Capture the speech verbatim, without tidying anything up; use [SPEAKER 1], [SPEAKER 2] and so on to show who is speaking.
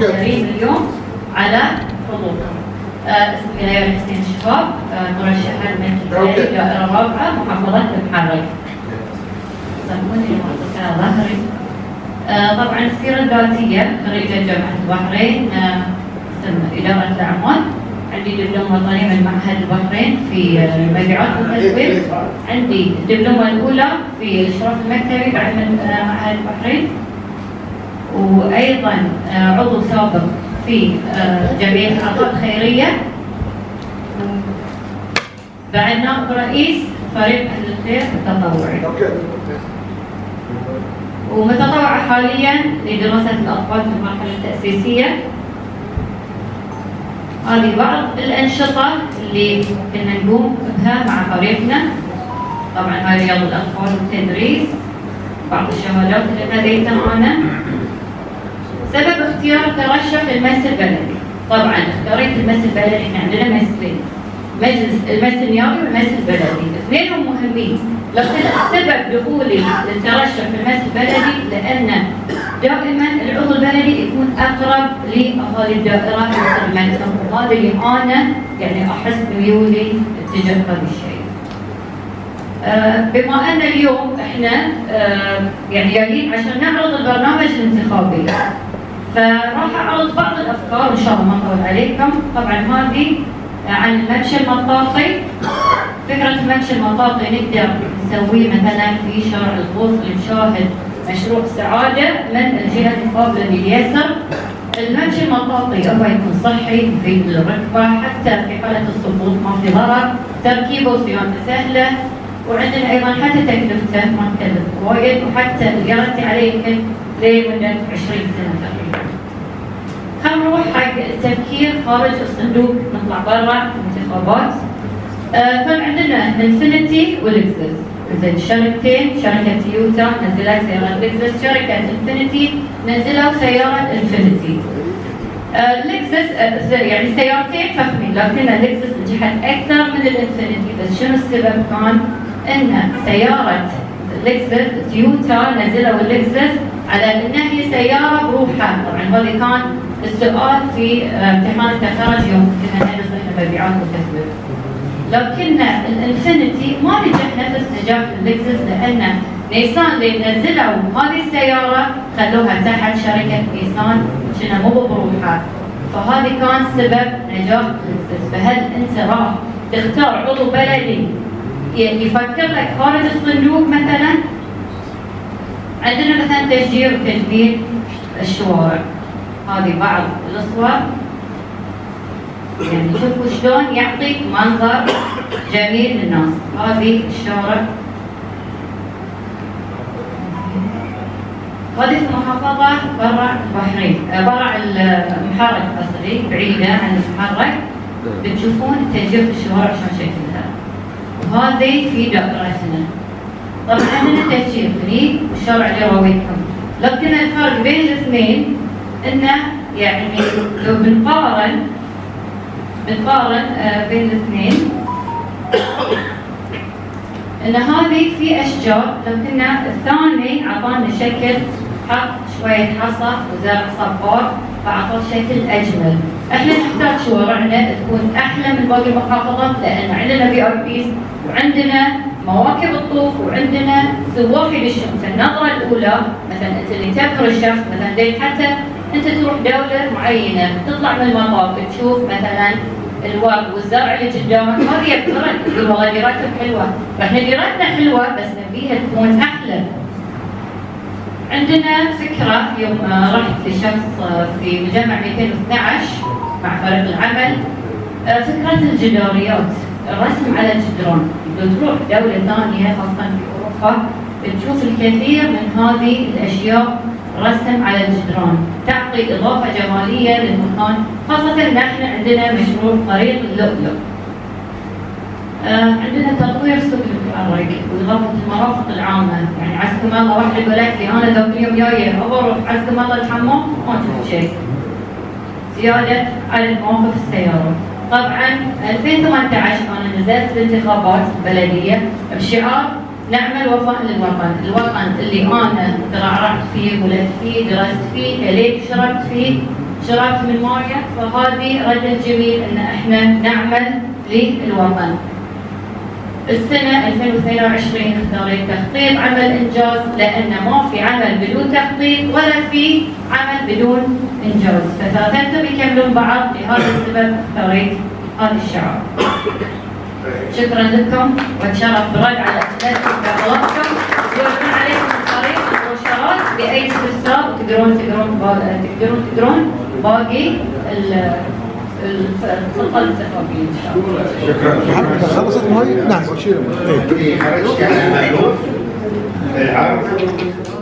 [SPEAKER 1] عشرين مليون على حظوظهم. اسمي ليلى حسين الشهاب، مرشحة لمجلس دائرة رابعة محافظة المحرق. سموني المؤسسة ظهري. طبعا السيرة الذاتية، خريجة جامعة البحرين قسم إدارة الأعمال، عندي دبلوم وطني من معهد البحرين في المبيعات والتسويق، عندي الدبلومة الأولى في الإشراف المكتبي بعد من معهد البحرين، وأيضا عضو سابق في جمعية الأعضاء الخيرية، بعد نائب رئيس فريق أهل الخير التطوعي، ومتطوعة حاليا لدراسة الأطفال في المرحلة التأسيسية. هذه بعض الأنشطة اللي كنا نقوم بها مع فريقنا. طبعا هاي رياض الأطفال والتدريس، بعض الشهادات اللي لديتها أنا. سبب اختيار الترشح للمجلس البلدي، طبعا اختاريت المجلس البلدي، احنا عندنا مجلسين، مجلس المجلس النيابي والمجلس البلدي، اثنينهم مهمين، لكن سبب دخولي للترشح في المجلس البلدي لان دائما العضو البلدي يكون اقرب لاهالي الدائره في المكتب، وهذا اللي انا يعني احس ميولي اتجاه هذا الشيء. آه بما ان اليوم احنا آه يعني جايين عشان نعرض البرنامج الانتخابي، فراح اعرض بعض الافكار ان شاء الله ما اطول عليكم. طبعا هذه عن الممشى المطاطي. فكره الممشى المطاطي نقدر نسويه مثلا في شارع الغوص لمشاهد مشروع سعاده من الجهه المقابله باليسر. الممشى المطاطي هو يكون صحي، يفيد الركبه، حتى في حاله السقوط ما في ضرر، تركيبه وصيانته سهله، وعندنا ايضا حتى تكلفته ما تكلف وايد، وحتى الجرنتي عليه يمكن لمده عشرين سنه تقريبا. خلينا نروح حق التفكير خارج الصندوق، نطلع برا الانتخابات. آه كان عندنا انفينيتي ولكزس، زين شركتين، شركه تويوتا نزلت سياره لكزس، شركه انفينيتي نزلوا سياره انفينيتي. آه لكزس آه يعني سيارتين فخمين، لكن لكزس نجحت اكثر من الانفينيتي، بس شنو السبب؟ كان ان سياره لكزس تويوتا نزلوا اللكزس على انها هي سياره بروحها. طبعا هذا كان السؤال في امتحان التخرج يوم كنا ندرس احنا مبيعات وتسويق. لكن الانفينيتي ما نجح نفس نجاح اللكزس، لان نيسان اللي نزلوا هذه السياره خلوها تحت شركه نيسان شنو مو بروحها، فهذا كان سبب نجاح اللكزس. فهل انت راح تختار عضو بلدي يفكر لك خارج الصندوق مثلا؟ عندنا مثلا تشجير وتجميل الشوارع، هذه بعض الصور يعني شوفوا شلون يعطيك منظر جميل للناس. هذه الشارع، هذه في محافظة برع البحرين، برع المحرق قصدي، بعيدة عن المحرق. بتشوفون التشجير في الشوارع شلون شكلها، وهذه في دائرتنا. طبعا عندنا تشجير هني والشارع اللي راويتكم، لكن الفرق بين الاثنين انه يعني لو بنقارن بنقارن بين الاثنين ان هذه في اشجار، لكن الثاني اعطانا شكل، حط شويه حصى وزرع صبار فاعطاه شكل اجمل. احنا نحتاج شوارعنا تكون احلى من باقي المحافظات، لان عندنا بي ار بيز وعندنا مواكب الطوف وعندنا سواحل الشمس. النظره الاولى مثلا انت اللي تبهر الشخص، مثلا زي حتى انت تروح دوله معينه تطلع من المطار تشوف مثلا الورد والزرع اللي قدامك، هذه يبهرك، تقول والله ديرتهم حلوه، فاحنا ديرتنا حلوه بس نبيها تكون احلى. عندنا فكره يوم رحت لشخص في مجمع مئتين واثنعش مع فريق العمل، فكره الجداريات، الرسم على الجدران. لو تروح دوله ثانيه خاصه في اوروبا بتشوف الكثير من هذه الاشياء رسم على الجدران، تعطي اضافه جماليه للمكان، خاصه ان احنا عندنا مشروع طريق اللؤلؤ. آه عندنا تطوير سوق المحرق واضافه المرافق العامه، يعني عزكم الله واحد يقول لك لي انا ذاك اليوم جايه اروح عزكم الله الحمام ما شفت شيء. زياده عدد مواقف السيارات. طبعا ألفين وثمانية عشر انا نزلت الانتخابات البلديه بشعار نعمل وفاء للوطن، الوطن اللي انا ترعرعت فيه، ولدت فيه، درست فيه، كليت، شربت فيه، شاركت من ماريا، فهذه رد الجميل ان احنا نعمل للوطن. السنة ألفين واثنين وعشرين اختاريت تخطيط عمل إنجاز، لأن ما في عمل بدون تخطيط ولا في عمل بدون إنجاز، فثلاثتهم يكملون بعض، لهذا السبب اختاريت هذا الشعار. شكرا لكم واتشرف بالرد على أسئلتكم وطلباتكم، ويكون عليكم الطريق والمباشرات بأي استفسار، وتقدرون تقدرون تقدرون تقدرون باقي الخطة الانتخابية إن شاء الله.
[SPEAKER 2] شكرا. خلصت مهي؟ نعم.
[SPEAKER 3] خرجت على المعلوم.